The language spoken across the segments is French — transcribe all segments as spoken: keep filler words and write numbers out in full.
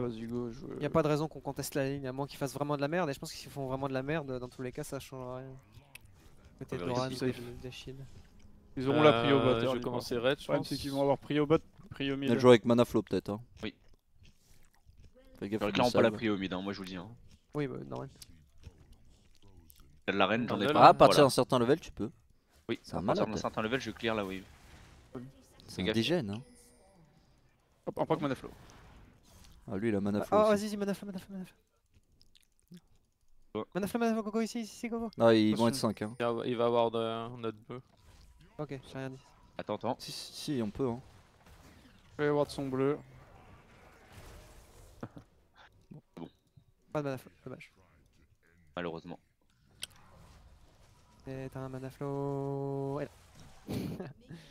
vas-y go. Je... Y a pas de raison qu'on conteste la ligne, à moins qu'ils fassent vraiment de la merde. Et je pense que s'ils font vraiment de la merde, dans tous les cas, ça changera rien. Côté de va Doran, vérifier. côté de d'Achille. Ils auront la prio bot. Euh, je early, vais commencer par red, contre. je Le problème pense. c'est qu'ils vont avoir prio bot, prio mid. Elle joue avec mana flow peut-être. Hein. Oui. Fais gaffe. J'aurais clairement pas la prio au mid, hein, moi je vous le dis. Hein. Oui, bah, normal. T'as de l'arène, j'en ai Ah, pas. Ah, à partir Voilà. d'un certain level, tu peux. Oui, C'est un à partir malade. d'un certain level, je clear la wave. C'est un gaffe. dégène. Hein. Hop, un pack mana flow. Ah, lui, il a mana Ah, flow. oh, aussi. vas-y, vas-y, manafla, manafla, manafla. Ouais. Manafla, manafla, go, go, ici, ici, ici, go, go. Ah, ils vont être cinq. Hein. Il va- Il va avoir de notre bleu. Ok, j'ai rien dit. Attends, attends. Si, si, si, on peut. Hein. Je vais avoir de son bleu. Pas de manafla, dommage. Malheureusement. C'est un manaflo. Et là.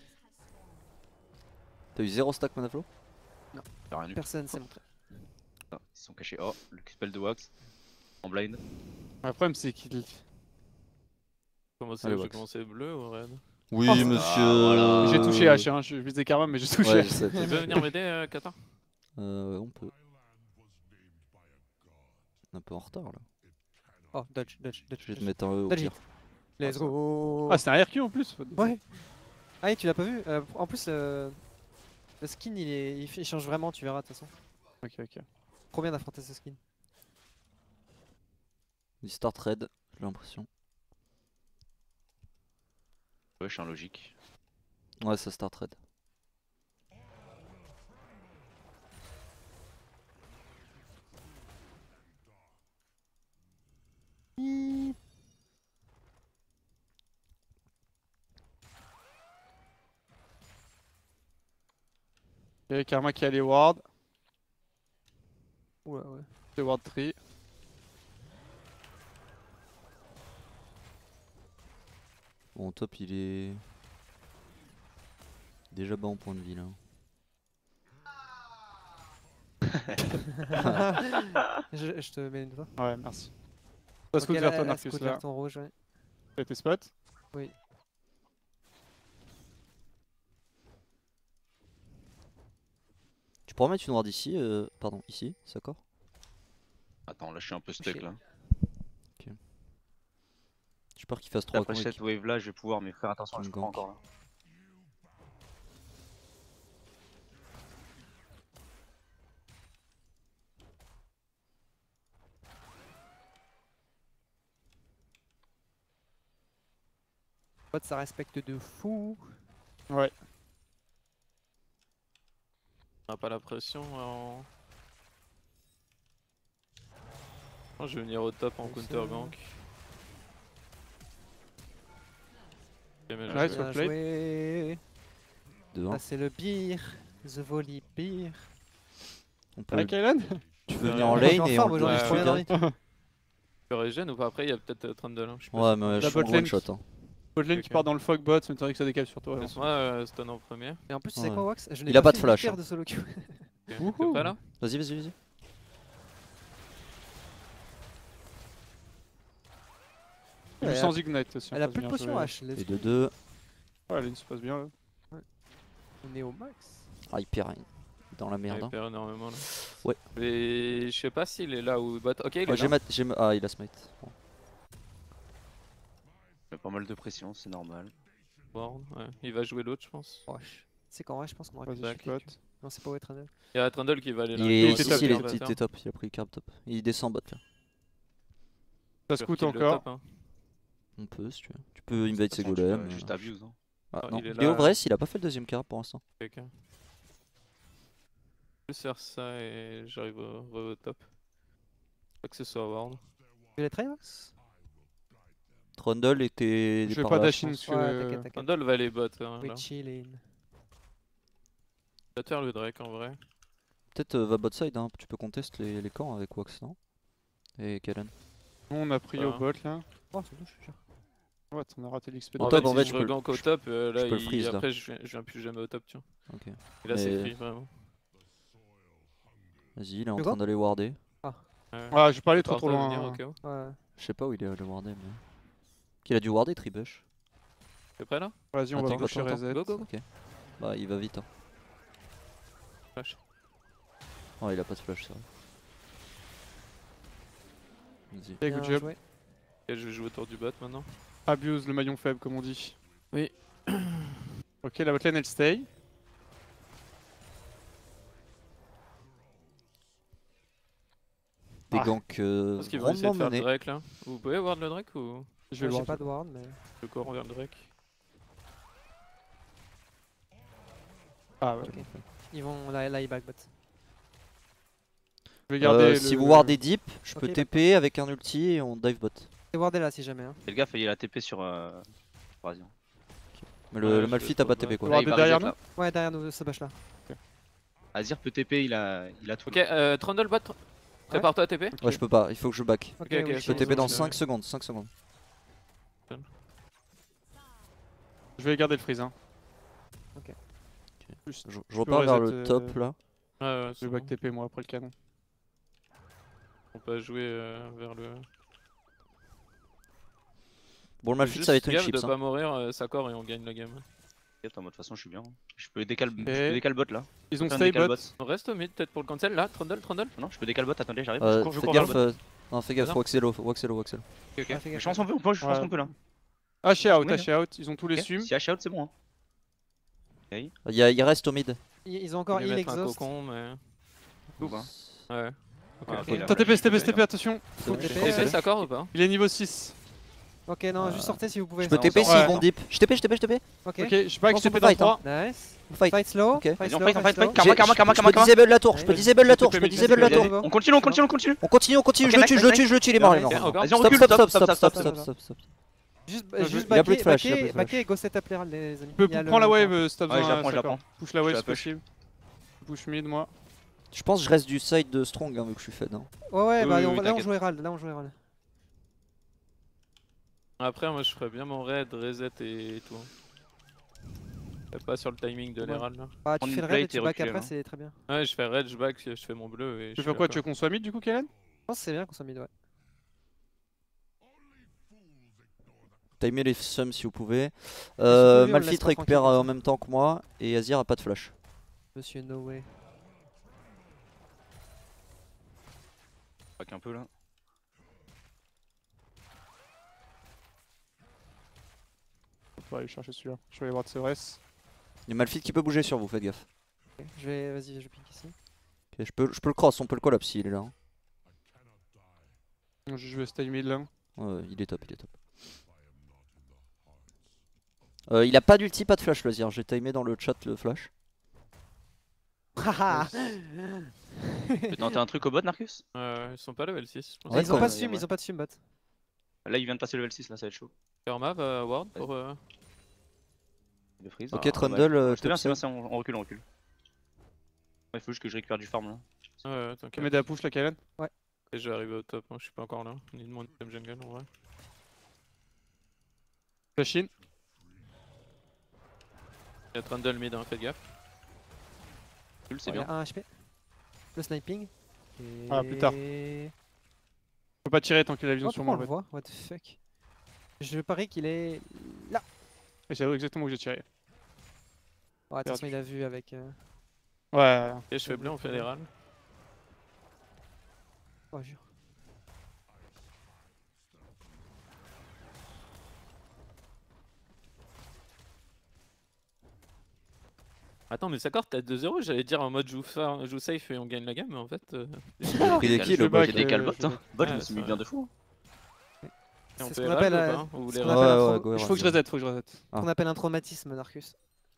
T'as eu zéro stack mana flow? T'as rien eu. Personne s'est montré. Ah, ils sont cachés. Oh, le spell de Wax. En blind. Le problème c'est qu'il. Comment c'est? Allez, Je vais Wax. commencer bleu ou red? Oui, Oh, monsieur. ah, voilà. J'ai touché H, hein. Je visais Karma, mais j'ai touché Ouais, H. je sais. Tu veux venir m'aider, euh, Kata? Euh, ouais, on peut. On est un peu en retard là. Oh, dodge, dodge, dodge. Je vais te dodge. mettre un E au Dodge pire. it. Let's go. Ah, c'est un R Q en plus. Ouais. Ah, et tu l'as pas vu euh, en plus, le... le skin il, est... il, fait- il change vraiment, tu verras de toute façon. Ok, ok. Trop bien d'affronter ce skin. Il start red, j'ai l'impression. Ouais, je suis un logique. Ouais, ça start red. Ok, Karma qui a les wards. Oula, ouais. Les ward tree. Bon, top, il est déjà bas en point de vie là. je, je te mets une fois. Ouais, merci. Ça se Ok, coûte là, vers toi, là, Marcus. scout Là, vers ton rouge, ouais. t'as tes spots. Oui. Tu pourrais mettre une ward ici, euh, pardon, ici, c'est d'accord? Attends, là je suis un peu stuck Shit. là. J'ai peur qu'il fasse trois Après cons et cette qu'il- wave là, je vais pouvoir, mais faire attention, Qu'il je me crois gank. encore là. Bot, ça respecte de fou. Ouais. On n'a pas la pression en... Oh, je vais venir au top en Oui, counter c'est- gank. Ok, mais Ouais, je- Ouais, Bien well played. joué. deux un. Ça c'est le beer. The volley beer. On peut... Avec Kylan. Tu peux Ouais, venir en ouais. Je suis lane en et forme on aujourd'hui, ouais, je suis trop bien ouais. dormi. Je régène ou pas? Après, il y a peut-être euh, Trundle. Hein, je sais pas Ouais, si- mais je La suis en botlane one shot. Hein. Botlane Ok, qui ok. part dans le fog bot, ça m'étonnerait que ça décale sur toi. Laisse-moi euh, stun en premier. Et en plus, tu sais Ouais. quoi, Wax? Je n'ai Il a pas de fait flash, une paire hein. de solo queue. Ok, Wouhou. t'es prêt là? Vas-y, vas-y, vas-y. Je Ouais, joue sans ignite aussi. Elle a plus de potions H. H. let's Et go. de deux. Ouais, Lane se passe bien. Là. On est au max. Ah, il perd. Dans la Il merde. hein. perd énormément là. Ouais. Mais je sais pas s'il est là ou bot. Ok, il est Ouais, j'ai là. mat... j'ai ma- Ah, il a smite. Bon. Il y a pas mal de pression, c'est normal. Ward, ouais. Il va jouer l'autre, je pense. Oh, je- c'est quand vrai, je pense qu'on aurait pu Vas-y, checker. spot. Non, c'est pas où être un Il y a Trundle qui va aller là. Il est était ici, top, il il est était il était top. Il a pris le carb top. Il descend bot là. Ça Sur scout kill le encore. top, hein. On peut si tu veux. Tu peux invade ses Attention, tu golems. vas juste euh. abuse. Hein. Ah, Ah, non. il est Il est au là. vrai, il a pas fait le deuxième carb pour l'instant. Ok. Je vais faire ça et j'arrive au, re- au top. Pas que ce soit Ward. Tu veux les try, Wax? Trundle était. Je des vais pas par là, dash in pense. parce que. Ouais, t'inquiète, t'inquiète. Trundle va aller bot. Hein, We là. chillin'. Va te faire le Drake en vrai. Peut-être euh, va bot side, hein. Tu peux contester les, les camps avec Wax, non? Et Kellen. Nous, on a pris au Ah. bot là. Oh, c'est bon, je suis sûr. Ouais, on a raté l'X P. Au En top, fait, en si fait, je je peux le- regank au je- top, euh, là, je peux le il- freeze, là. après je viens, je viens plus jamais au top, tu vois. Ok. Et là, c'est Mais- free, vraiment. Vas-y, il est en Tu train vois d'aller warder. Ouais. Ah, je vais pas aller trop Parfait, trop loin. venir, hein. au cas où. Ouais. Je sais pas où il est allé warder, mais. Qu'il a dû warder Tribush. T'es prêt là? Vas-y, on va Attends, pusher attends, reset. Go, go, go. Ok. Bah, il va vite. Hein. Flash. Oh, il a pas de flash, ça. Vas-y. Ok, Bien good job. joué. Ok, je vais jouer autour du bot maintenant. Abuse le maillon faible, comme on dit. Oui. Ok, la botlane elle stay. Des Ah. ganks euh, Je pense qu'ils vont essayer rondement de faire le menés. Drake là. Vous pouvez ward le Drake ou Je vais Moi, le J'ai voir. pas de ward, mais. je cours vers le Drake? Ah ouais. Ok. Ils vont là, là ils back bot. Je vais garder Euh, le... Si vous wardez deep, je peux Ok, T P avec un ulti et on dive bot. Et ward est là si jamais. Hein. Fais le gaffe, il a T P sur. Euh... Troisième. Mais le, Ouais, le je Malphite vais a pas top T P bot. quoi. Ward Là, il va derrière reset, nous. là. Ouais, derrière nous, ce bâche là. Azir peut T P, il a, il a tout. Ok, euh, Trundle bot. Prépare-toi à T P. Ouais, je peux pas, il faut que je back. Ok, ok, oui, Je peux je T P dans je- cinq secondes, cinq secondes. Je vais garder le freeze. Hein. Ok. Juste. Je, je peux repars vers reset, le euh, top là. Ouais, ouais, Je c'est vais bon. back T P moi après le canon. On peut jouer euh, vers le. Bon, le Malphite Juste ça va être une gaffe chips. de hein. pas mourir, euh, ça core et on gagne la game. Attends, moi, de toute façon, je suis bien. Je peux décaler, je Ok. peux décaler bot là. Ils ont Faire un stay décale bot. On reste au mid peut-être pour le cancel là, Trundle, Trundle. Non, je peux décaler bot, attendez, j'arrive. je Euh, cours, je faites cours vers le gaffe. bot. euh, Non, fais gaffe, Non. Waxelo, Waxelo, Waxelo. Ok, ok. Ah, fais gaffe, Je pense qu'on peut, moi, je pense Ouais. qu'on peut là. Haché out, Oui, haché out. Ils ont tous les Ok, sums. Si H out, c'est bon. Hein. Il, y a- il reste au mid. Ils, ils ont On encore peut heal mettre un exhaust. cocon, mais. Tout, hein. Ouais. Ok, Ah, ok. ok, là. T'as T P, S T P, S T P, attention. Full C'est T bon, P. je T P, ouais. ça core ou pas? Il est niveau six. Ok, non, juste sortez si vous pouvez. Je peux Non, T P on s'ils sort. vont deep. Je T P, je T P, je T P. Ok, Ok, je back, Bon, je T on P peut dans fight, hein. trois. nice. Fight. Fight slow. Ok. Fight Vas-y, on slow. fight, on fight, slow. fight. Karma, J'ai- karma, je- karma, Je karma, peux karma. disable la tour, je Ouais, peux ouais. disable la tour, je Je peux peux disable la mettre- tour. Ok. On continue, on continue, on continue. On continue, on continue, je Ok, le tue, nice, je le nice, tue, je le tue, il est mort, il est mort. Ok, encore. Vas-y, on Stop, recule, stop, stop, stop, stop, stop, stop, stop, stop. stop, stop. Juste, Il a juste plus de backer, flash, il a plus backer, de flash. backer et go set up l'Herald, les amis. Tu peux Il y a le- prendre la wave euh, si t'as Ouais, je besoin. la prends, je la Sakor. prends. Push la wave Je la si push. possible. Push mid moi. Je pense que je reste du side de Strong hein, vu que je suis fed. hein. Ouais, ouais, Oui, bah oui, on- oui, là on t'inquiète. joue Herald, là on joue Herald. Après, moi je ferais bien mon raid, reset et tout. Et pas sur le timing de Ouais. l'Herald là. Bah tu Prendre fais une le raid et plate et tu back reculer, après, là. c'est très bien. Ouais, je fais raid, je back, je fais mon bleu et je Tu veux suis faire quoi? là, Tu veux qu'on soit mid du coup, Kellen? Je pense que c'est bien qu'on soit mid, ouais. Timez les sums si vous pouvez. si Euh, vous voulez, on le Malphite laisse pas récupère tranquille, euh, en comme ça. même temps que moi et Azir a pas de flash. Monsieur No Way. Back un peu là. On va aller chercher celui-là. Je vais aller voir de Sevresse. Il y a Malphite qui peut bouger sur vous, faites gaffe. Ok, Je vais, vas-y, je pique ici. Ok, je, peux, je peux le cross, on peut le collapse s'il est là. hein. Je vais stay mid là. Ouais, il est top, il est top. Euh, il a pas d'ulti, pas de flash le Azir. J'ai timé dans le chat le flash. Haha. Tu peux tenter un truc au bot, Narcus? Euh, ils sont pas level six, je pense. Ouais, Ils ont quand pas même. de sum, ils ont pas de sum bot. Là, il vient de passer level six, là, ça va être chaud. Karma va ward pour. Euh... De freeze. Ok, Ah, Trundle, dommage. euh, C'est bien, top c'est bien, side. c'est bien, on on recule, on recule. Il faut juste que je récupère du farm là. Ouais, ouais, Tu t'inquiète. mets des push la Kellen. Et je vais arriver au top, hein, je suis pas encore là. Ni de mon item jungle en vrai. Flash in. Il y a Trundle mid, hein, faites gaffe. Cool, c'est Il y bien. a un H P. Le sniping. Ah, plus tard. Et- Faut pas tirer tant qu'il a la vision Oh, sur pourquoi moi on en le fait. voit? What the fuck? Je parie qu'il est là. Et c'est exactement où j'ai tiré. Ouais, de toute façon, il a vu avec. euh, Ouais. Et je fais bleu, on fait les râles. Oh, jure. Attends, mais Sakor, t'as deux zéro, j'allais dire en mode joue, fa- joue safe et on gagne la game, mais en fait. Euh... J'ai pris des Je kills fais au bot. back, J'ai euh, décalé je bot, fais hein. back. Bot, je Ouais, me suis mis ça bien va. de fou. Et on C'est ce fait qu'on les appelle, râles ou euh, pas, hein, ou ce les qu'on Ouais, appelle râles. un ouais, trau- go, Il faut que je vas-y. reset, faut que je reset. Ah. qu'on appelle un traumatisme, Narcus.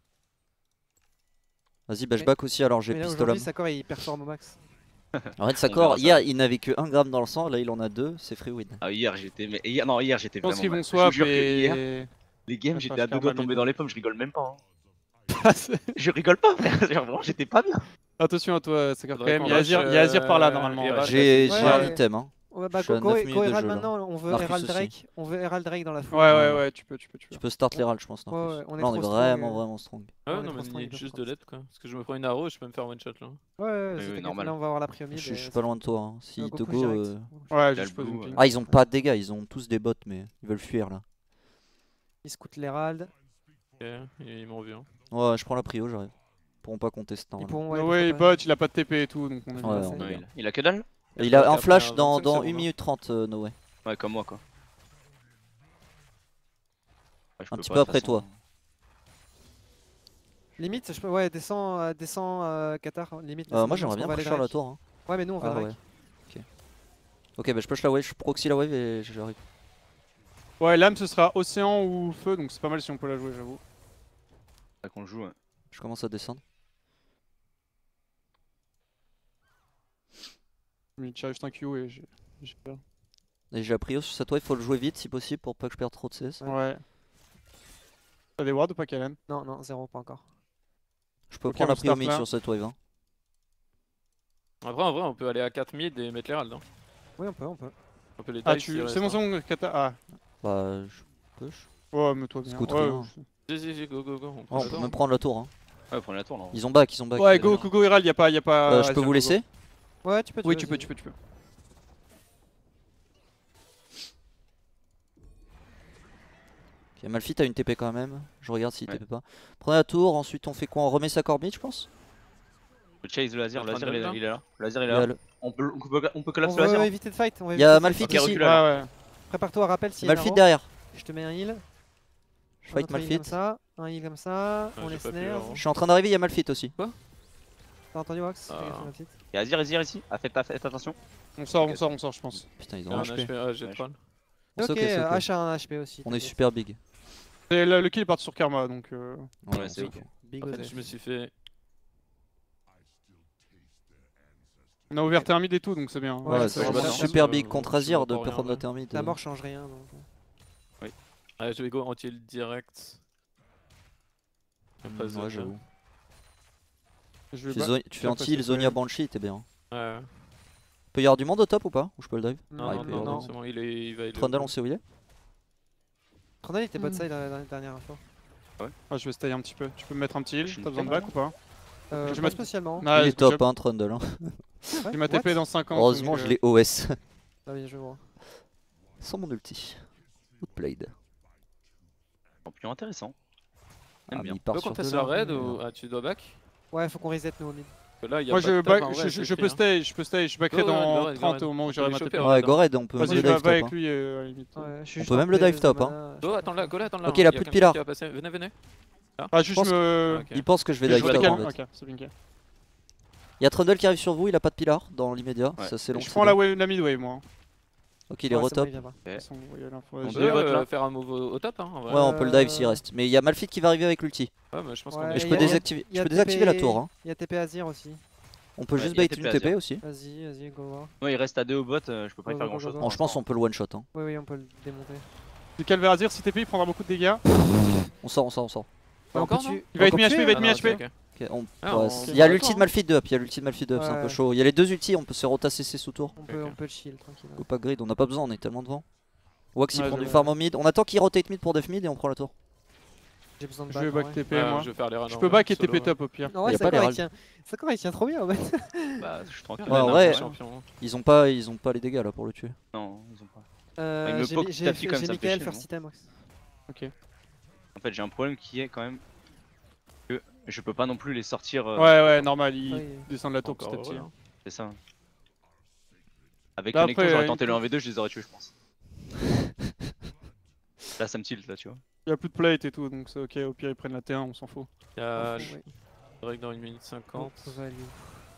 Vas-y, bah je Mais- back aussi alors j'ai Mais là, pistolet. aujourd'hui, Sakor il performe au max. En fait, On Sakor, verra ça. hier il n'avait que un gramme dans le sang, là il en a deux, c'est free win. Ah, hier j'étais. Mais... hier... Non, hier j'étais Je pense vraiment. qu'ils mal. vont Je swap vous jure que hier, et. les games, Ouais, j'étais enfin, à deux doigts de Karma tomber mid. dans les pommes, je rigole même pas. Hein. Je rigole pas, frère. Genre, vraiment, j'étais pas bien. Attention à toi, c'est quand Faudrait même. qu'on Il y a Azir, lâche, il y a Azir par là euh, normalement. Herald. ouais. J'ai Ouais, j'ai un ouais. item hein. Ouais, bah, Je suis à go, neuf go, minutes go de Herald jeu, là. maintenant, on veut Narcus Herald aussi. Drake. On veut Herald Drake dans la foule. Ouais, ouais, ouais, tu peux, tu peux, tu peux. Tu peux start les râles je pense. Ouais, Narcus. ouais, on est Là on est trop vraiment strong, euh. vraiment strong. Ouais, Ouais, non, les mais Constants, il ils peuvent juste pas de l'aide quoi. Parce que je me prends une arrow et je peux me faire one shot là. Ouais, ouais, Oui, c'est oui, t'inquiète, normal. là on va avoir la prio mid. Je, je et suis c'est pas bon. loin de toi. Hein. Si Euh, te go push go. direct. euh, Go push. Ouais, Il a je le pose blue, une ouais. ping. Ah ils ont pas de dégâts, ils ont tous des bots mais ils veulent fuir là. Ils scoutent l'Herald. Ok, et ils m'ont vu. Hein. Ouais, je prends la prio, j'arrive. Ils pourront pas contester Ils normalement. pourront. Ouais, ils ouais, peuvent il pas- bot, il a pas de T P et tout, donc on est Ouais, bien. on Non, est il... bien. il a que dalle. Il a un Après, flash un dans, vingt-cinq dans secondes, une hein. minute trente, euh, Noé. Ouais, comme moi quoi. Ouais, je Un peux petit pas, peu de après toute toi. façon. Limite, je peux. Ouais, descends, euh, descends euh, Qatar. Limite. Euh, laisse-moi moi parce j'aimerais qu'on bien va aller pusher la Drake. tour. Hein. Ouais, mais nous on va Ah Drake. ouais. Ok. Ok, bah je push la wave, je proxy la wave et j'arrive. Ouais, l'âme ce sera océan ou feu, donc c'est pas mal si on peut la jouer, j'avoue. C'est ça qu'on joue. Ouais. Je commence à descendre. Mais tu juste un Q et j'ai j'ai peur. Et j'ai appris sur cette wave, faut le jouer vite si possible pour pas que je perde trop de C S. Ouais. T'as des wards ou pas, Kalen? Non, non, zéro, pas encore. Je peux Ok, prendre on la prio start mid là. sur cette wave. Hein. En vrai, en vrai, on peut aller à quatre mid et mettre les heralds. Hein. Oui, on peut, on peut. On peut les Ah, dive s'il tu. reste, C'est bon, hein. c'est bon, Kata. Ah. Bah je push. Ouais, mais toi bien. Ça coûte Ouais, rien. je- Si, si, si, go, go, go. On, Oh, prend on la peut tour, même hein. prendre la tour. Hein. Ouais, prenez la tour là. Ils ont back, ils ont back. Ouais, euh, go, Kugo Herald, y'a pas. Y a pas euh, je peux Azir, vous go, laisser? Ouais, tu peux. Oui, vas-y. tu peux, tu peux, tu peux. Ok, Malphite a une T P quand même. Je regarde s'il Ouais. T P pas. Prenez la tour, ensuite on fait quoi? On remet sa core mid, je pense? Le chase le laser, En le train de laser il est, là il est là. Le laser il Il est y a là. le- On peut, on peut, on peut On collapse le laser. va hein. éviter de fight. On va Il y a éviter de Malphite Ok, ici. recule Ouais, alors. ouais. Prépare-toi, rappel si. Malphite derrière. Je te mets un heal. Je fight Un autre heal Malphite. comme ça, un heal comme ça, Ouais, on j'ai les pas pu, snares. alors. Je suis en train d'arriver, il y a Malphite aussi. T'as entendu Wax? Ah. Fais gaffe à Malphite. Il y a Azir, Azir ici. Ah, faites, faites attention. On sort, Ok. on sort, on sort, je pense. Putain, ils Il ont y a un un H P. H P, ah, j'ai Ouais, troll. Bon, c'est Ok, ok, c'est ok. H a un H P aussi. On est t'inquiète. super big. Et le, le kill part sur Karma, donc. Euh... Ouais, Ouais, c'est ok. ok. Big En fait, Osef. je me suis fait. On a ouvert Thermide et tout, donc c'est bien. Ouais, Ouais, c'est c'est vraiment vraiment bien. super Euh, big je contre vois Azir pas de rien, prendre la ouais. thermite. Ta mort change rien. Donc. Ah, je vais go anti-heal direct. Mm, Pas ouais, Zonia. j'avoue. Je vais Tu ba- fais Zo- tu fais pas anti-heal passer Zonia le- Banshee, t'es bien. Ouais. Peut y avoir du monde au top ou pas? Ou je peux le dive? Non, Ah, il non, peut y non, avoir non, du c'est bon, il, est, il va. il est au Trundle, bout. on sait où il est? Trondheim était bot Mm. side la la dernière fois. Ah, je vais stay un petit peu. Tu peux me mettre un petit heal? Je suis T'as besoin de une back ou pas? Euh, Je pas mets- spécialement. Ah, Il est c'est top, good hein, Trundle. Hein. Ouais, Il m'a what? T P dans cinquante. Heureusement, donc, je euh, l'ai O S. Ah oui, je vois. Sans mon ulti. Outplayed. Champion intéressant. Ah, J'aime mais bien. il Tu part peux sur contester deux la là. raid ou. Ah, tu dois back? Ouais, faut qu'on reset nous au mid. Parce que là, il y a Moi, pas je, de top, back- en je, vrai, je, c'est je free, peux hein. stay, je peux stay, je backerai Go, go, dans go, go, trente go, au moment où on j'aurai peut ma les T P. choper, Ouais, go red, on peut même Vas-y, le je vais dive pas top. avec hein. lui, euh, à la limite. Ouais, je suis On juste peut en même le play dive de top, hein. mana, je Go, pense attends que- là, go là, attends là. Ok, il a plus de quelqu'un pilar. qui va passer. Venez, venez. Ah, juste pense- me. Ok. Il pense que je vais Je dive vais top calme. en fait. Ok, c'est bien. Il y a Trundle qui arrive sur vous, il a pas de pilar dans l'immédiat. Ouais. Ça c'est long. Je c'est prends la, bien. wave, la mid wave, moi. Ok, il est Ouais, c'est bon, retop. il vient pas. De toute façon, vous voyez l'info. On Vas-y. On deux peut bots, euh, là. faire un move au, au top, hein, en vrai. Ouais, on peut le dive s'il Euh, reste. Mais il y a Malphite qui va arriver avec l'ulti. Ouais, mais je pense Ouais, qu'on Et est. je y peux a- désactiver, y je a peux désactiver la T P tour. Hein. Il y a T P Azir aussi. On peut Ouais, juste il y a bait T P une T P Azir. aussi. Vas-y, vas-y, go voir. Ouais, il reste à deux au bot, euh, je peux pas y Go, faire go, grand go, chose. go. Bon, je pense qu'on peut le one shot. Hein. Oui, oui, on peut le démonter. Du Calverazir, si T P, il prendra beaucoup de dégâts. On sort, on sort, on sort. Ouais, on encore, peut non tu- Il va être on mi-H P, peut il va être Ah, mi non, H P. ok, ok. Ok, on- Ah, ouais, on- c'est- il y a on l'ulti de attend. Malphite up, il y a l'ulti de Malphite up, c'est un peu Ouais. chaud. Il y a les deux ultis, on peut se rota C C sous tour. On peut, Ok. on peut le shield tranquille. Go pas grid, on n'a pas besoin, on est tellement devant. Wax il Ouais, prend je- du farm au mid. On attend qu'il rotate mid pour def mid et on prend la tour. J'ai besoin de Je vais back. back en T vrai. P, Ah, moi. Je vais faire les runs. Je en peux vrai, back et T P solo. top au pire. Non, ouais, Y a ça pas les corps, il râles. tient. Ça corps, il tient trop bien en fait. Bah, je suis tranquille. Ouais, en Ouais, vrai, non, champion. Ils ont pas, ils ont pas les dégâts là pour le tuer. Non, ils ont pas. Euh, Il me j'ai poke mis- petit à j'ai petit comme j'ai ça me fait Michael chier, first item. Wax. En fait, j'ai un problème qui est quand même que je peux pas non plus les sortir. euh, Ouais, ouais, normal, il Ouais. descend de la tour Encore petit à petit. heureux, hein. C'est ça. Avec Là, le Necto, après, j'aurais euh, tenté il le peut- un v deux, je les aurais tués, je pense. Là, ça me tilt, là, tu vois. Il y a plus de plate et tout, donc c'est ok. Au pire, ils prennent la T un, on s'en fout. Il y a Ouais. Drake dans une minute cinquante. On va aller où?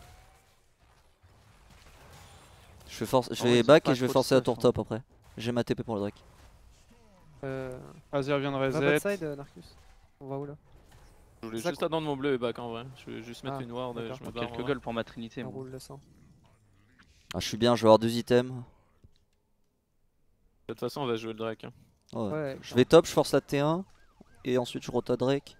Je vais, force, je En vrai, vais ils ont back pas et je vais trop de forcer la stuff, tour hein. top après. J'ai ma T P pour le Drake. Euh, Azir vient de va bot reset. side, euh, Narcus. On va où là? Je voulais Ça juste attendre mon bleu et back en vrai. Je vais juste mettre Ah, une ward et d'accord. je me barre. en Quelques vrai. gueules pour ma trinité. On moi. roule le sang. Ah, je suis bien, je vais avoir deux items. De toute façon, on va jouer le Drake. hein. Ouais. Ouais. Je vais top, je force la T un et ensuite je rota Drake.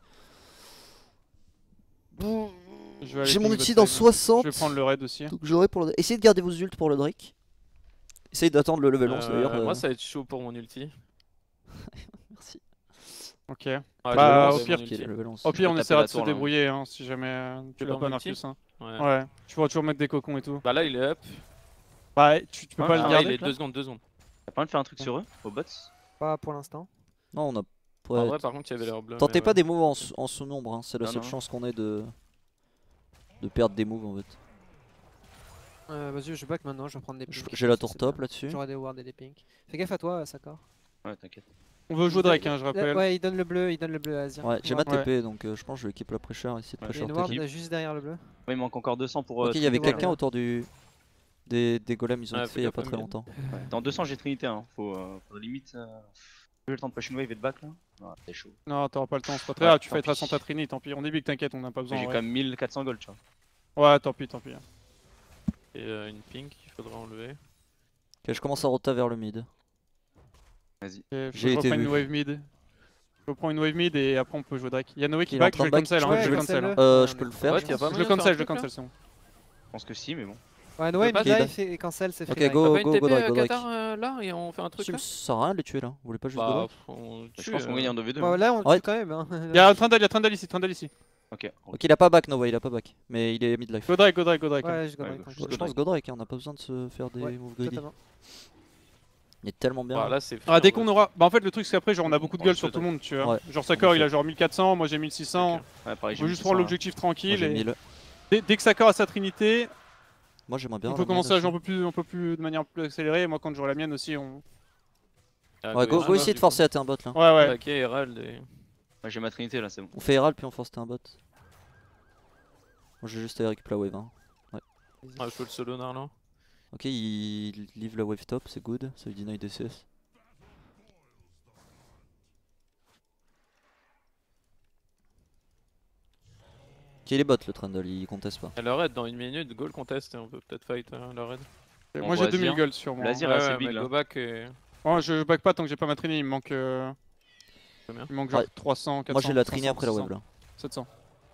Je vais aller J'ai mon ping ulti bot dans side. soixante. Je vais prendre le raid aussi. Donc j'aurai pour le... Essayez de garder vos ults pour le Drake. Essayez d'attendre le level onze Euh, d'ailleurs. euh. Moi, ça va être chaud pour mon ulti. Merci. Ok. Ah, Bah, je vais au pire, mon Ok, ulti. le level onze. Au pire, on taper essaiera la de se tour, là. débrouiller hein, si jamais euh, tu Tu l'as veux pas, mon ulti Narcus. Hein. Ouais. Ouais, tu pourras toujours mettre des cocons et tout. Bah là, il est up. Bah, tu, tu peux Ouais, pas ah le ouais, Ah, garder. il est là deux secondes, deux secondes. Y'a pas moyen de faire un truc sur eux, aux bots? Pas pour l'instant. Non, on a. En Ouais, vrai, par contre, il y avait leur bleu. Tentez mais pas ouais. des moves en, sous- en sous-nombre, hein. C'est la Non, seule non. chance qu'on ait de... de perdre des moves en fait. Euh, Vas-y, je back maintenant, je vais prendre des Je- pinks. J'ai la Ça, tour c'est top bien. là-dessus. J'aurai des wards et des pinks. Fais gaffe à toi, Sakor. Ouais, t'inquiète. On veut jouer Drake, hein, je rappelle. Ouais, il donne le bleu, il donne le bleu à Azir. Ouais, j'ai ma Ouais. T P donc euh, je pense que je vais keep la pressure, essayer de Ouais, Il y a pressure une ward technique. juste derrière le bleu. Ouais, il manque encore deux cents pour. euh, Ok, il y avait Trinity. quelqu'un Ouais. autour du. Des, des golems, ils ont Ouais, été fait fais il y a gaffe pas à très mid. longtemps. Ouais. Dans deux cents, j'ai Trinité, hein. Faut, euh, faut limite. Euh... J'ai le temps de push une wave et de back là. Ouais, c'est chaud. Non, t'auras pas le temps, c'est pas très Ouais, grave, tu tant fightras pis. sans ta Trini, tant pis. On est big, t'inquiète, on n'a pas Mais besoin. j'ai ouais. quand même mille quatre cents gold, tu vois. Ouais, tant pis, tant pis. Et euh, une pink qu'il faudra enlever. Ok, je commence à rota vers le mid. Vas-y. Ok, faut que J'ai je été reprenne vu. une wave mid. Je reprends une wave mid et après on peut jouer Drake. Y'a Noé qui Il est en back, train je de vais back. cancel, hein, Ouais, je vais cancel cancel. le. hein. Euh, Ouais, je on peux est- le faire. Ouais, je y a pense. pas Je moyen le de faire un cancel, je le truc, là cancel, c'est bon. Je pense que si, mais bon. Ouais, Noé, Ok, mid dan- dive et cancel, c'est Ok, free go. T'as pas une T P go Drake, euh, go Drake. Qatar euh, là et on fait un truc Ça là me sert à rien de les tuer là. Vous voulez pas juste go Bah, Drake? on Je tue, pense qu'on euh, gagne en deux v deux. Bon, là, on le Ouais. tue quand même. Hein. Y'a Trundle, y'a Trundle ici, Trundle ici. Ok. Ok, il a pas back, no way, il a pas back. Mais il est mid life. Go Drake, go Drake, go Drake. Ouais, je go Ouais, Drake, go- tranquille. Je pense go Drake, hein, on n'a pas besoin de se faire des Ouais, moves greedy. Totalement. Il est tellement bien. bah, là. là, c'est Ah, dès fait, qu'on en aura. Bah, en fait, le truc c'est qu'après, genre, on a beaucoup de On gueule se sur fait tout le monde, tu vois. Ouais. Genre, Sakor On il fait. a genre mille quatre cents, moi j'ai mille six cents. Ok. Ouais, pareil, On j'ai veut mis juste six cents, prendre là. l'objectif Moi tranquille. j'ai Et mille. dès, dès que Sakor a sa Trinité, Moi j'aimerais bien. on la peut mienne commencer à aussi. jouer un peu plus, un peu plus de manière plus accélérée. Et moi, quand j'aurai la mienne aussi, on. Ah, Ouais, go, et go essayer Herald, de forcer à T un bot là. Ouais, ouais. Ok, Herald et. Ouais, j'ai ma Trinité là, c'est bon. On fait Herald puis on force T un bot. Moi j'ai juste à récupérer la wave. Hein. Ah, je peux le solo Narlan. Ok, il leave la wave top, c'est good. Ça lui deny D C S. Ok, il est bot le Trundle, il conteste pas. Et le raid dans une minute, go le contest et on peut peut-être fight euh, le raid. On Moi, voit j'ai deux mille Azir. gueule sur moi. L'Azir Ouais, est assez ouais, big mais là. go back et. Ouais, je back pas tant que j'ai pas ma Trini, il me manque. euh, Combien Il me manque genre Ouais. trois cents, quatre cents. Moi j'ai la Trini cinq cents, après la six wave cents, là. sept cents.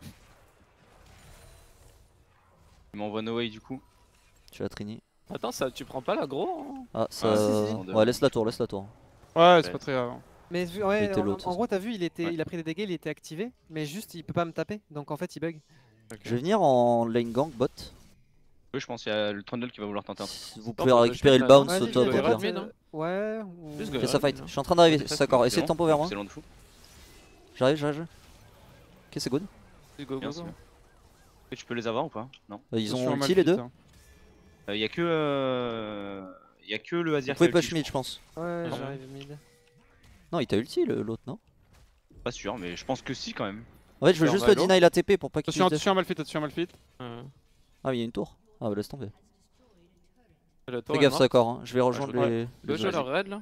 Il m'envoie no way du coup. J'ai la Trini. Attends, ça, tu prends pas l'aggro hein Ah, ça. Ah, si, si, si. Ouais, laisse la tour, laisse la tour. Ouais, c'est Ouais. pas très grave. Mais vu- ouais, était en, l'autre, en ça. gros, t'as vu, il, était, Ouais. il a pris des dégâts, il était activé, mais juste il peut pas me taper, donc en fait il bug. Je vais venir en lane gank bot. Oui, je pense qu'il y a le Trundle qui va vouloir tenter un truc. Vous Attends, pouvez bah, récupérer je le vais bounce faire- au Vas-y, top je au vais Herald pire. red, mid, euh, Ouais, ou... Plus Ok, Herald ça fight. mid, Je suis en train d'arriver, Très Sakor. fort, Essaye de excellent. tempo vers moi. Excellent de fou. J'arrive, j'arrive. Ok, c'est good. Go, go, Bien go. sûr. Et tu peux les avoir ou pas? Non. Euh, Ils Je suis ont en ulti les malfit, deux. hein. Il y a que. euh, Y a que le Vous Azir qui pouvez a ulti, push je mid, je pense. Ouais, Non. j'arrive mid. Non, il t'a ulti le- l'autre, non? crois. Pas sûr, mais je pense que si quand même. En fait, je veux Faire juste le Valo. deny la T P pour pas qu'il Attention, puisse dash. attention à malfit, attention à malfit. Euh, Ah, mais il y a une tour. Ah, bah laisse tomber. la tour Fais est gaffe, morte. Sakor. Hein. Je vais rejoindre je- les. Go les jouer autres. leur raid là.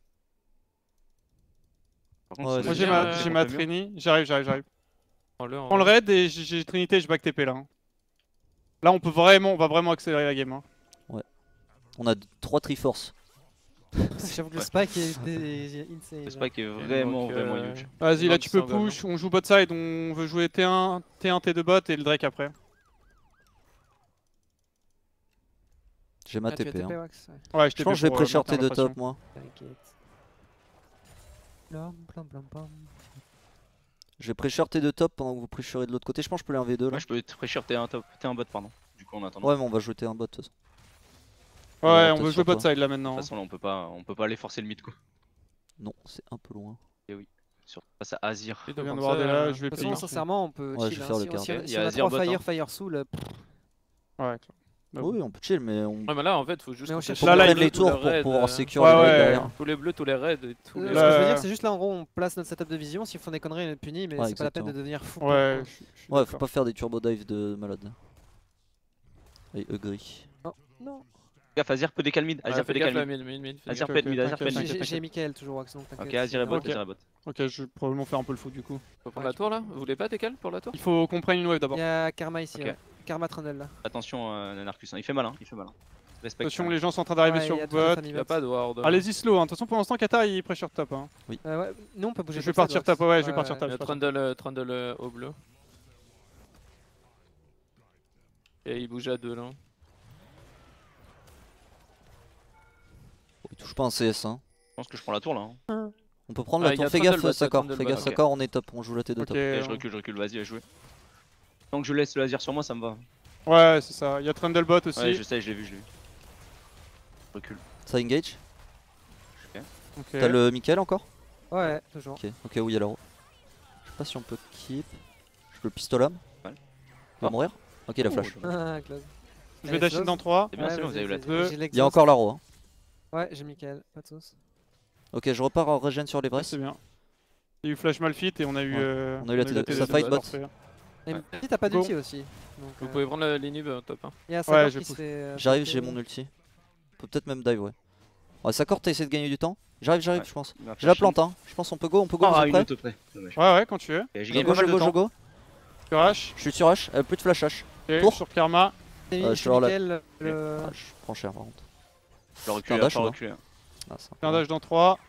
Par Ouais, contre, Moi si j'ai on ma, a- j'ai c'est ma contre le mur. Trini, j'arrive, j'arrive, j'arrive. Prends-le en Prends le raid. raid et j'ai j'ai Trinité, je back T P là. hein. Là on peut vraiment, on va vraiment accélérer la game. Hein. On a trois Triforce. J'avoue que le Ouais. spike est dé- insane. Le là. spike est Et vraiment, donc, vraiment euh, huge. Vas-y, là tu peux vingt-cinq gold, push, on joue bot side, on veut jouer T un, T un, T deux bot et le Drake après. J'ai ma Ah, tu T as P. T P, Hein. Wax, ouais. Ouais, je Je pense que je vais pour, euh, pré-short T maintenir deux la pression. top, moi. T'inquiète. Blam, blam, blam, blam. Je vais pré-short T deux top pendant que vous pré-shortez de l'autre côté. Je pense que je peux aller en V deux là. Ouais, je peux te prêcher T un top, T un bot, pardon. Du coup, en attendant. Ouais, mais on va jouer T un bot de toute façon. Ouais, Ouais, on peut-être veut sur jouer bot toi. side là De maintenant. toute façon, là, on peut pas, on peut pas aller forcer le mid quoi. Non, c'est un peu loin. Sur face à Azir. Et Je donc, viens de comme voir ça, là, euh, je vais De toute façon, payer. sincèrement, on peut Ouais, chill. je vais hein. faire le Si, carry. si, Il si y a on a Azir trois bot, Fire, hein. Fire Soul. euh, Ouais, clair. Ah Oui, on peut chill, mais on. Ouais, mais là en fait, faut juste. Mais on qu'on cherche- fait Faut Là, qu'on là, prenne il- les tous les tours pour raids, pouvoir euh, sécuriser Ouais, les raids ouais. derrière. Tous les bleus, tous les raids et tous Euh, les. Ce que je veux Là- dire, c'est juste là en gros, on place notre setup de vision. S'ils font des conneries, on est puni, mais Ouais, c'est pas la peine exactement. de devenir fou. Ouais, je suis- je suis Ouais, faut d'accord. pas faire des turbo dive de malade. Et agree. Non. Gaffe, Azir peut décaler mid. Ouais, Azir fais peut gaffe décaler à mid. mid, mid, mid. fais Azir gaffe. peut être mid, Azir Ok, peut être t'inquiète, mid. J'ai t'inquiète. j'ai Mickaël toujours, Wax, donc Ok, t'inquiète. Azir est bot, Ok. Azir est bot. Ok, je vais probablement faire un peu le fou du coup. Faut prendre la tour là. Vous voulez pas décaler pour la tour? Il faut qu'on prenne une wave d'abord. Il y a Karma ici, Ok. ouais. Karma Trundle là. Attention, euh, Nanarcus, hein. Il fait mal, hein. Il fait mal. hein. Respecte. Attention, hein. les gens sont en train d'arriver Ouais, sur il y a bot. Trundle Il Funny a pas de ward. Allez-y slow, hein. de toute façon pour l'instant Qatar il pressure top. Hein. Euh, ouais, nous on peut bouger. Je vais top partir side, top, Wax. ouais, je vais partir Ouais, top. Il y a je vais partir Trundle, euh, Trundle euh, au bleu. Et il bouge à deux là. Il touche pas un C S. Hein. Je pense que je prends la tour là. hein. On peut prendre Ah, la il y a tour. Fais Trundle gaffe, bot, Sakor. Trundle Fais bot, gaffe, ok. Sakor, on est top. On joue la T deux Ok, top. Ok, on- je recule, je recule, vas-y, à jouer. Tant que je laisse le Azir sur moi, ça me va. Ouais, c'est ça. Il y a Trundlebot aussi. Ouais, je sais, je l'ai vu, je l'ai vu. Je recule. Ça engage. Ok. T'as le Mickaël encore? Ouais, toujours. Ok, ok, oui, alors. Je sais pas si on peut keep. Je peux le pistolet. Ouais. Il va Oh. mourir? Ok, il a Oh, flash. dommage. Ah, close. Je vais Allez, dash in sauce. dans trois. C'est bien, c'est bien, vous avez eu la deux. J'ai Il y a l'exhaust. encore l'aro. Hein. Ouais, j'ai Michael, pas de sauce. Ok, je repars en regen sur les Ouais, vrais. c'est bien. Il y a eu Flash Malfit et on a eu. Ouais. euh, On a eu la télé- télé ça de fight bot, bot. parfait. Et Ouais. si t'as pas Go. d'ulti aussi. Donc, Vous euh, pouvez prendre la l'inhib euh, top. Hein. Il y a Ouais, Sakor je qui se pousse. fait. euh, J'arrive, péter. j'ai mon ulti. On peut peut-être même dive, ouais. Ouais, Sakor, t'as essayé de gagner du temps. J'arrive, j'arrive, Ouais. je pense. Il va J'ai la flash plante, hein. Je pense on peut go, on peut go, in. vous Ah, êtes une prêts? auto près. Dommage. Ouais, ouais, quand tu veux. Ok, J'ai Je gagné go, pas je mal de go, je temps. go. Sur H. Je suis sur H, euh, plus de flash H. Ok, Tour. sur Karma. J'ai mis- Euh, je je suis suis la- Michael. Le... Ah, je prends cher par contre. Je dois reculer, Un dash je dois ou pas reculer. Ah, c'est Un un dash dans trois.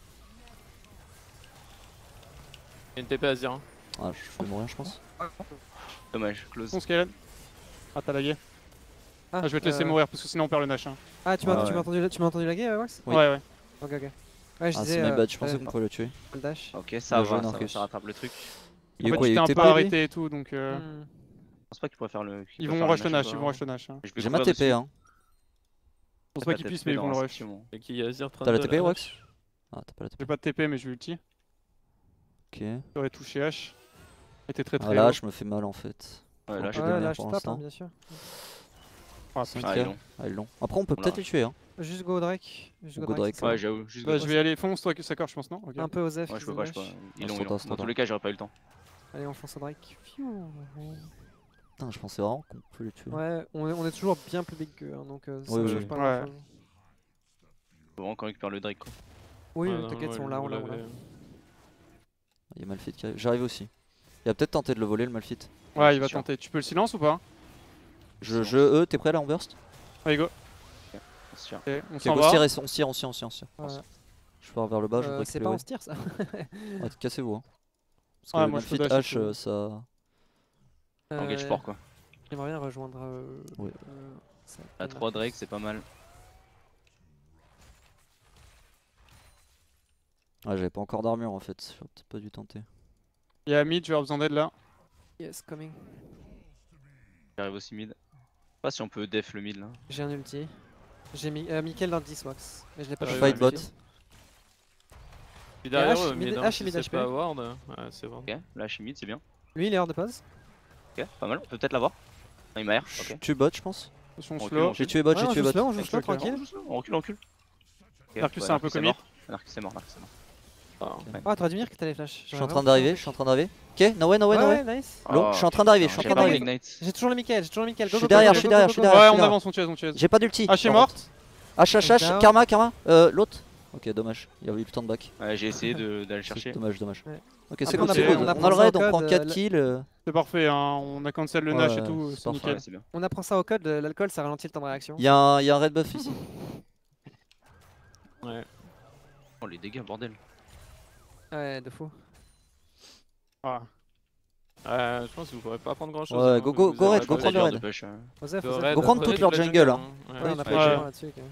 Il y a une T P à Azir. Hein. Ah, je vais mourir, je pense. Dommage, close. Ton Skellen. Ah, t'as lagué. Ah, je vais te laisser euh, mourir parce que sinon on perd le Nash. Hein. Ah, tu m'as Ouais, tu ouais. m'as entendu, tu m'as entendu laguer, euh, Wax? Oui. Ouais, ouais. Ok, ok. Ouais, je Ah, disais. c'est my euh, bad, je pensais ouais, qu'on pouvait le tuer. le dash. Ok, ça Bien va, joué, ça, va, Narcus. ça rattrape le truc. Il y En a fait, quoi, il y j'étais a un eu peu T P lui arrêté et tout donc. euh, Hmm. Je pense pas qu'il pourrait faire le. qu'il Ils peut vont faire rush le Nash, Nash, quoi. ils vont rush le Nash. Hein. Je vais J'ai ma couvrir T P, dessus. hein. Je pense T'as pas qu'ils ta puissent, T P mais ils vont dans le la rush. section. Et qui Azir T'as la Trundle, T P, là. Wax? Ah, t'as pas la T P. J'ai pas de T P, mais je vais ulti. Ok. J'aurais touché H. Était très très Ah là, haut. je me fais mal en fait. Ouais, là, j'ai j'ai de Ouais, lumière là, je pour tape, l'instant. hein, bien sûr. Ah, cinq putain. Ah, K. ils l'ont. Ah, ils l'ont. Après, on peut On peut-être l'a. les tuer. Hein. Juste go Drake. Juste Go go Drake, Drake. Ouais, j'avoue, juste Bah, go. je vais aller fonce, toi que Sakor, je pense, non? Ok. Un peu Osef. Ouais, je peux pas, je peux pas. Ils Ah, l'ont, c'est ils trop tard, l'ont. c'est Dans trop tous les cas, j'aurais pas eu le temps. Allez, on fonce à Drake. Putain, je pensais vraiment qu'on pouvait les tuer. Ouais, on est, on est toujours bien plus big qu'eux, hein, donc euh, ça Oui, ne oui, change oui. pas Ouais. grand chose. Faut vraiment qu'on récupère le Drake, quoi. Oui, Ouais, oui, non, t'inquiète, ouais, on l'a, on l'a, on l'a. l'avez. Il y a Malphite qui arrive. J'arrive aussi. Il va peut-être tenter de le voler, le Malphite. Ouais, il va c'est sûr. tenter. Tu peux le silence ou pas? Je, je, eux, t'es prêt là, on burst? Allez, go. C'est sûr. Ok, on Ok, s'en go, va. tire, et- on tire, on tire, on tire, on tire. Ouais. Je pars vers le bas, je Euh, voudrais c'est que pas ouais. on se tire ça. Ouais, cassez-vous. Hein. Parce que Ouais, le moi, je peux Malphite dash et H, tout. euh, ça. Engage Euh, fort, quoi. J'aimerais bien rejoindre. Euh, Ouais. euh, ça, À trois Drake, c'est pas mal. Ouais, j'avais pas encore d'armure en fait. J'aurais peut-être pas dû tenter. Il y a mid, je vais avoir besoin d'aide là. Yes, coming. J'arrive aussi mid. Je sais pas si on peut def le mid là. J'ai un ulti. J'ai mis euh, Mickaël dans le dix wax. Mais je l'ai pas Ouais, fait. Fight ouais, bot. Je suis derrière H, eux, mid- mid, hein, H et si mid c'est H P. pas ward. Ouais, c'est ward. Ok, là je suis mid, c'est bien. Lui il est hors de pause. Ok, pas mal, on peut peut-être l'avoir. Non, il m'a air. Je Ok. tue bot, je pense. Attention, On recule, slow. on recule. J'ai tué bot, Ouais, j'ai on tué joue bot. slow, on joue Ok, slow, ok. tranquille. On recule, on recule. Ok, Narcus, ouais, c'est un peu Narcus est commit. mort. Narcus est mort, Narcus est mort. Ah, Ah, t'aurais dû me dire que t'allais flash. Je suis en train d'arriver, je suis en train d'arriver. Ok, no way, no way, Ouais, no way. ouais, nice. Low, je suis en train d'arriver, je suis en J'ai train pas d'arriver. Ignite. J'ai toujours le Mickaël, j'ai toujours le Mickaël. Je suis derrière, je suis derrière, je suis derrière. Ouais, je on suis là. avance, on chase, on chase. J'ai pas d'ulti. H est par morte. contre. H, H, H, Down. Karma, Karma. Euh, l'autre. Ok, dommage. Il y avait eu le temps de back. Ouais, j'ai essayé de- d'aller C'est chercher. Dommage, dommage. Ouais. Ok, c'est Après, cool, on a c'est pris- cool. on On apprend a le ça raid, au on code, prend euh, quatre le- kills. euh, C'est parfait, hein. On a cancel le Ouais, Nash et ouais, tout, c'est c'est parfait. nickel. Ouais, c'est bien. On apprend ça au code, l'alcool ça ralentit le temps de réaction. Il y, a un- il y a un red buff ici. ouais. Oh, les dégâts, bordel. Ouais, de fou. Ah. Euh, je pense que vous pourrez pas prendre grand chose. Ouais, go, go, go raid, go prendre le raid. Osef, Go Osef. raid, Go prendre raid toute leur la jungle, hein. Ouais, Ouais, on a Ouais. pas le temps là-dessus. ok.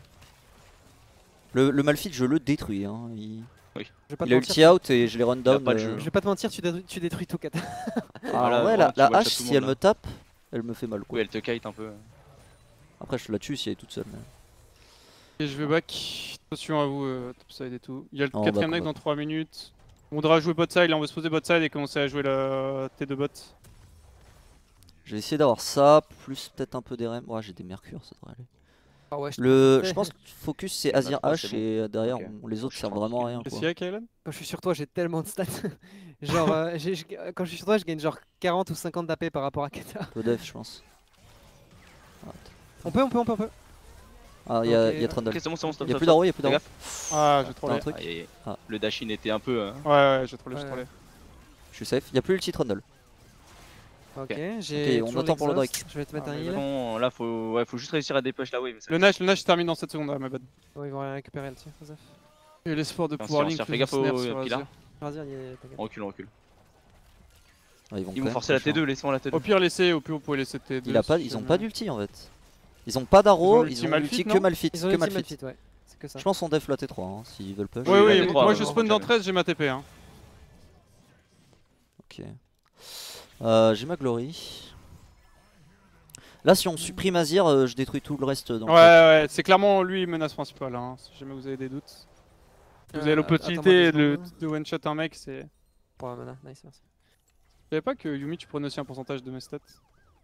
Le, le Malphite, je le détruis. Hein. Il, Je vais pas il te a mentir, ulti out et je les run down. pas de euh, jeu. Je vais pas te mentir, tu détruis, tu détruis tout Kata. Ah Voilà, ouais, vraiment, la, tu la one-shot hache, tout le si elle monde, me là. tape, elle me fait mal. Quoi. Oui, elle te kite un peu. Après, je la tue si elle est toute seule. mais- Et je vais back. Attention à vous, euh, topside et tout. Il y a le Oh, quatrième back, deck back. dans trois minutes. On voudra jouer bot side, là on va se poser bot side et commencer à jouer la T deux bot. Je vais essayer d'avoir ça, plus peut-être un peu des rems. Ouais, j'ai des mercures, ça devrait aller. Ah ouais, je Le, te- je pense que le focus c'est Bah, Azir trois, H c'est bon. et derrière Ok. on- les autres Je suis servent tranquille. vraiment à rien. Qu'est-ce Quoi. qu'il y a, Kylan? Quand je suis sur toi, j'ai tellement de stats. genre, euh, j'ai- j'ai- quand je suis sur toi, je gagne genre quarante ou cinquante d'A P par rapport à Kata. Peu def, je pense. Ah, On peut, on peut, on peut, on peut. Ah, il y a, Ok. il y a Trundle. Ok, c'est bon, c'est bon, stop. Il y a stop, plus stop. d'arrow, il y a plus Fais d'arrow. gaffe. Ah, j'ai trop T'as un les. truc Aïe, aïe, aïe. Ah. Le dash-in était un peu. euh, Ouais, ouais, j'ai trop les, j'ai Ouais. trop les. Je suis safe. Il y a plus l'ulti Trundle. Ok, Ok. j'ai. Ok, on toujours attend pour le l'exhaust. Drake. Je vais te mettre Ah, un mais heal. Bon, là, faut, ouais, faut juste réussir à dépush la wave. Le Nash, le Nash se termine dans sept secondes, ah, ma bad. Oh, ils vont rien récupérer là-dessus. Osef. J'ai l'espoir de Bien pouvoir sûr, link sûr, le fais gaffe au snare sur Pilar. Azir. Vas-y, il est- t'inquiète. On recule, on recule. Ah, ils vont, Ils quand vont même forcer la push, hein. T deux, laissons la T deux. Au pire, laissez, au pire, vous pouvez laisser T deux. Il a pas, si ils ont jamais. pas d'ulti en fait. Ils ont pas Ils ont d'arrow, l'ulti ils ont Malphite, l'ulti non que Malphite. Ils ont Que une Malphite. Malphite, ouais. C'est que ça. Je pense qu'on def la T trois hein, s'ils veulent push. Oui, oui, T trois, moi ouais, je ouais, spawn ouais, dans jamais. treize, j'ai ma T P. Hein. Ok. Euh, J'ai ma glory. Là, si on supprime Azir, euh, je détruis tout le reste dans Ouais, le top. ouais, c'est clairement lui menace principale. Hein, si jamais vous avez des doutes. Si vous avez Euh, l'opportunité attends-moi deux de, secondes. de one shot un mec, c'est. Pour la mana, nice, merci. Je savais pas que Yumi tu prenais aussi un pourcentage de mes stats.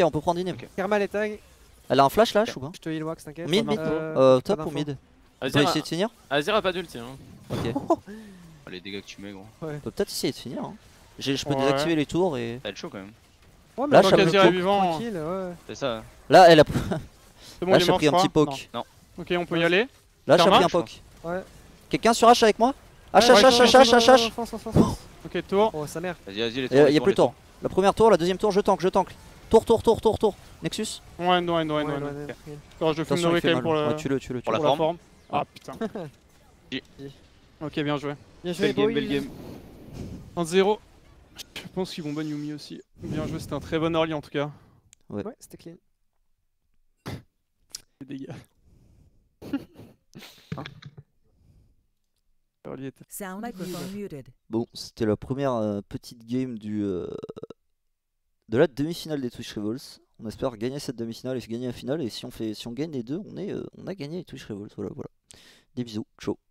on peut prendre Inim. Ok. Karma les tags. Elle a un flash là, ou pas? Je te heal wax, t'inquiète. Mid, mid, Euh, euh, pas top ou d'infos. mid? On Azir peut a... essayer de finir? Azir a pas d'ulti. Hein. Ok. Oh, les dégâts que tu mets, gros. On peut peut-être essayer de finir. Hein. J'ai- Je peux Ouais. désactiver les tours et. Ça va être chaud quand même. Ouais, Là, mais je tant suis qu'Azir un peu est cool. vivant, tranquille, ouais. C'est ça. Là, elle a, C'est bon, là il est j'ai mort, pris je un petit crois. poke. Non. Ok, on peut y aller. Là, j'ai Karma, pris un je crois. poke. Ouais. Quelqu'un sur H avec moi? H, Ouais, H, H, ouais, H, H, H, H. Fonce, fonce, fonce, fonce. Ok, tour. Oh, sa mère. Vas-y, vas-y, les Il tours. y a, les y a tours, plus les de tour. La première tour, la deuxième tour, je tank, je tank. Tour, tour, tour, tour, tour. Nexus. Ouais, ouais, ouais, ouais, Ouais, ouais. ouais, Ok. ouais. Alors, je fume Attention, il Noé fait quand même mal. pour, le... Ouais, tue-le, tue-le, Pour tue-le. la pour la forme. forme. Ah putain. Ok, bien joué. Bien joué, Belle game, boy. belle game. un zéro. Je pense qu'ils vont ban Yumi aussi. Bien joué, c'était un très bon early en tout cas. Ouais, c'était clean. Les dégâts. Hein Early était- Sound microphone muted. Bon, c'était la première euh, petite game du euh, de la demi-finale des Twitch Rivals. On espère gagner cette demi-finale et gagner la finale. Et si on fait, si on gagne les deux, on est, euh, on a gagné les Twitch Rivals. Voilà, voilà. Des bisous, ciao.